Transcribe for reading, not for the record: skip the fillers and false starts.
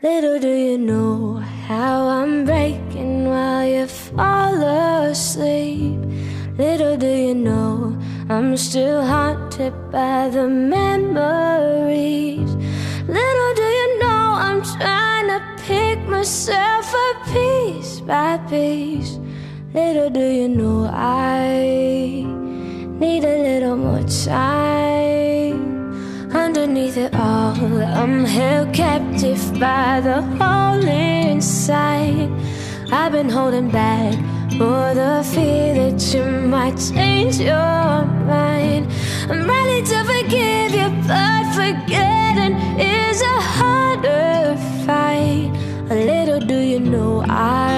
Little do you know how I'm breaking while you fall asleep. Little do you know I'm still haunted by the memories. Little do you know I'm trying to pick myself up piece by piece. Little do you know I need a little more time. Underneath it all, I'm held captive by the hole inside. I've been holding back for the fear that you might change your mind. I'm ready to forgive you, but forgetting is a harder fight. A little do you know I